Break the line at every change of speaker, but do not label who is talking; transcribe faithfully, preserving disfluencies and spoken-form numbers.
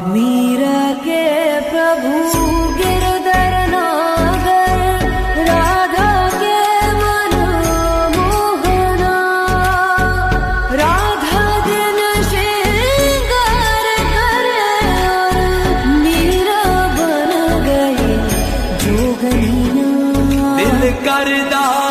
मीरा के प्रभु गिरधर नागर, राधा के मन मोहना, राधा दिन श्रृंगार करे और मीरा बन गई जोगनिया।
दिल करदा